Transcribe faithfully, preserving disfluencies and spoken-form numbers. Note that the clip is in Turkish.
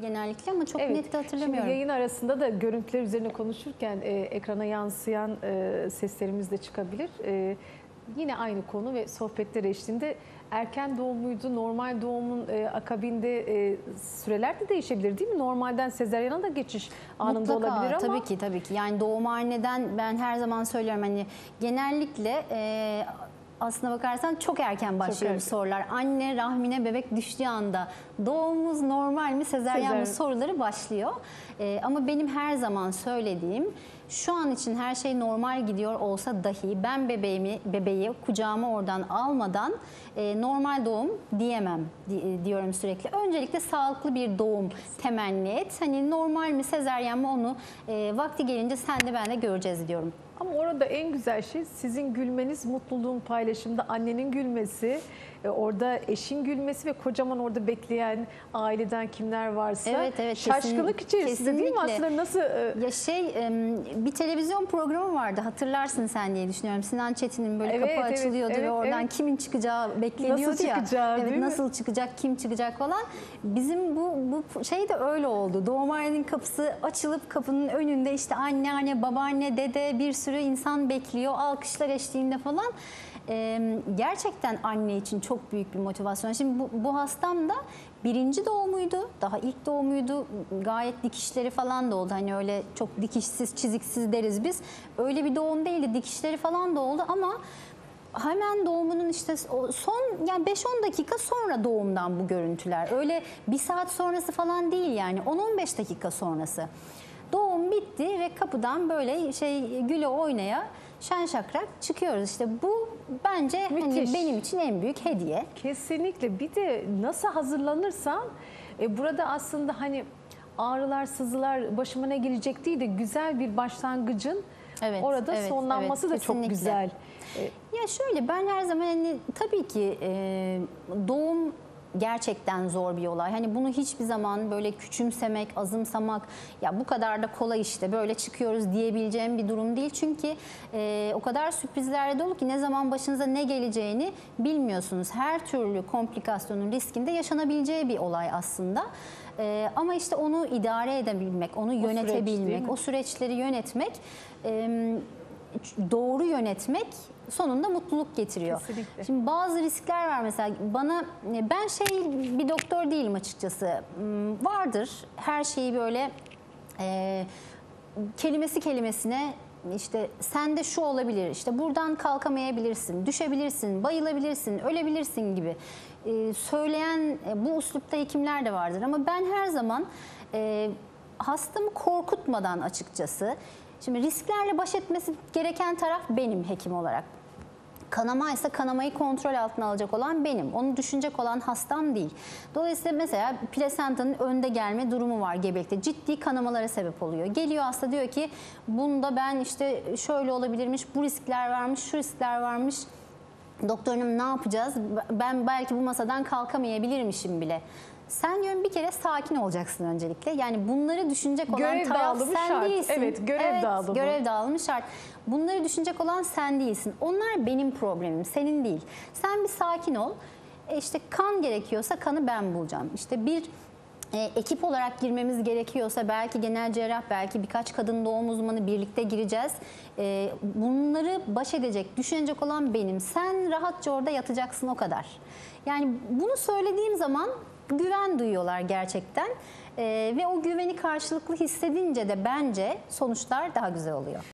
genellikle ama çok Evet. net de hatırlamıyorum. Şimdi yayın arasında da görüntüler üzerine konuşurken e, ekrana yansıyan e, seslerimiz de çıkabilir. E, yine aynı konu ve sohbetler eşliğinde erken doğum muydu, normal doğumun e, akabinde e, süreler de değişebilir değil mi? Normalden sezaryana da geçiş anında Mutlaka, olabilir ama. tabii ki tabii ki. Yani doğumhaneden ben her zaman söylüyorum hani genellikle e, aslına bakarsan çok erken başlıyor bu erken. sorular. Anne rahmine bebek düştüğü anda doğumumuz normal mi, sezaryen mi Sezaryen. soruları başlıyor. E, ama benim her zaman söylediğim, şu an için her şey normal gidiyor olsa dahi ben bebeğimi bebeği kucağıma oradan almadan e, normal doğum diyemem di, diyorum sürekli. Öncelikle sağlıklı bir doğum temenni et. Hani normal mi, sezaryen mi onu e, vakti gelince sen de ben de göreceğiz diyorum. Ama orada en güzel şey sizin gülmeniz, mutluluğun paylaşımında annenin gülmesi, e, orada eşin gülmesi ve kocaman orada bekleyen aileden kimler varsa Evet, evet, şaşkınlık kesin, içerisinde değil mi kesinlikle. aslında nasıl? e, Ya şey bir televizyon programı vardı, hatırlarsın sen diye düşünüyorum. Sinan Çetin'in böyle Evet, kapı evet, açılıyordu evet, ve oradan evet. kimin çıkacağı bekleniyordu Nasıl ya. çıkacağı, Evet, değil mi? nasıl çıkacak, kim çıkacak falan. Bizim bu bu şey de öyle oldu. Doğumhanenin kapısı açılıp kapının önünde işte anneanne, babaanne, dede bir sürü insan bekliyor. Alkışlar eşliğinde falan. Ee, gerçekten anne için çok büyük bir motivasyon. Şimdi bu, bu hastam da birinci doğumuydu. Daha ilk doğumuydu. Gayet dikişleri falan da oldu. Hani öyle çok dikişsiz, çiziksiz deriz biz. Öyle bir doğum değildi. Dikişleri falan da oldu ama hemen doğumunun işte son yani beş on dakika sonra doğumdan bu görüntüler. Öyle bir saat sonrası falan değil yani. on on beş dakika sonrası. Doğum bitti ve kapıdan böyle şey güle oynaya şen şakrak çıkıyoruz. İşte bu bence hani Müthiş. benim için en büyük hediye. Kesinlikle. Bir de nasıl hazırlanırsan e, burada aslında hani ağrılar, sızılar başıma ne gelecek değil de güzel bir başlangıcın Evet, orada evet, sonlanması evet, da çok kesinlikle. güzel. E, Ya şöyle ben her zaman hani tabii ki e, doğum gerçekten zor bir olay. Hani bunu hiçbir zaman böyle küçümsemek, azımsamak ya bu kadar da kolay işte böyle çıkıyoruz diyebileceğim bir durum değil. Çünkü e, o kadar sürprizlerle dolu ki ne zaman başınıza ne geleceğini bilmiyorsunuz. Her türlü komplikasyonun riskinde yaşanabileceği bir olay aslında. E, ama işte onu idare edebilmek, onu yönetebilmek, süreç, o süreçleri yönetmek, e, doğru yönetmek sonunda mutluluk getiriyor. Kesinlikle. Şimdi bazı riskler var mesela bana, ben şey bir doktor değilim açıkçası. Vardır her şeyi böyle e, kelimesi kelimesine işte sende şu olabilir, işte buradan kalkamayabilirsin, düşebilirsin, bayılabilirsin, ölebilirsin gibi e, söyleyen e, bu üslupta hekimler de vardır. Ama ben her zaman e, hastamı korkutmadan açıkçası, şimdi risklerle baş etmesi gereken taraf benim hekim olarak. Kanama ise kanamayı kontrol altına alacak olan benim. Onu düşünecek olan hastam değil. Dolayısıyla mesela plasentanın önde gelme durumu var gebelikte. Ciddi kanamalara sebep oluyor. Geliyor hasta diyor ki bunda ben işte şöyle olabilirmiş, bu riskler varmış, şu riskler varmış. Doktorum ne yapacağız? Ben belki bu masadan kalkamayabilirmişim bile. Sen diyorum bir kere sakin olacaksın öncelikle. Yani bunları düşünecek olan Görev taraf dağılımı sen şart. değilsin. Evet, görev evet, dağılımı. görev dağılımı şart. Bunları düşünecek olan sen değilsin. Onlar benim problemim, senin değil. Sen bir sakin ol. E işte kan gerekiyorsa kanı ben bulacağım. İşte bir e, ekip olarak girmemiz gerekiyorsa belki genel cerrah, belki birkaç kadın doğum uzmanı birlikte gireceğiz. E, bunları baş edecek, düşünecek olan benim. Sen rahatça orada yatacaksın o kadar. Yani bunu söylediğim zaman güven duyuyorlar gerçekten. Ee, ve o güveni karşılıklı hissedince de bence sonuçlar daha güzel oluyor.